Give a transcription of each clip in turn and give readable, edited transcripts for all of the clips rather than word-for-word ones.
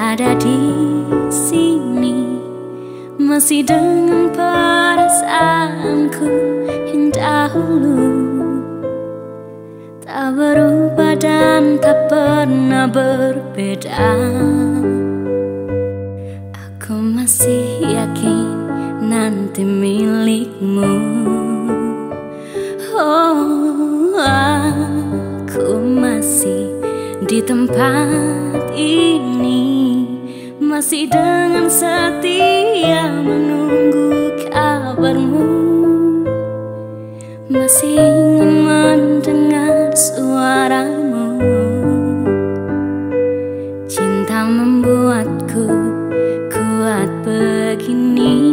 ada di sini, masih dengan perasaanku yang dahulu, tak berubah dan tak pernah berbeda. Aku masih yakin nanti milikmu. Oh, aku masih di tempat ini, masih dengan setia menunggu kabarmu, masih ingin mendengar suaramu. Cinta membuatku kuat begini.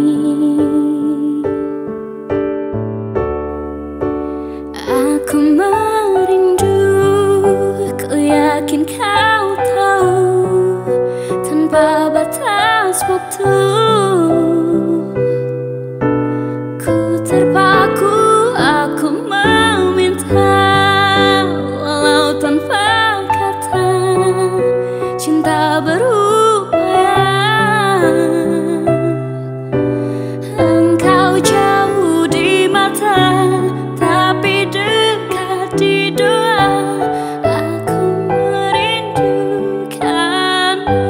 Aku merindu, ku yakin kau tahu, tanpa batas waktu ku terpaku. Aku meminta, walau tanpa kata, cinta berupaya. Engkau jauh di mata, tapi dekat di doa. Aku merindukanmu.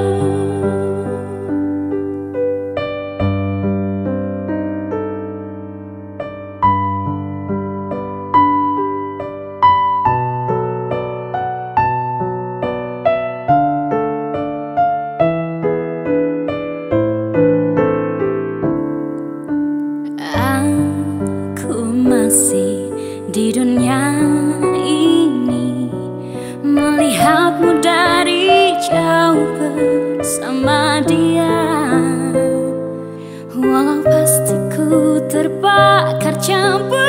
Aku masih di dunia ini, melihatmu dari jauh bersama dia. Walau pasti ku terbakar campur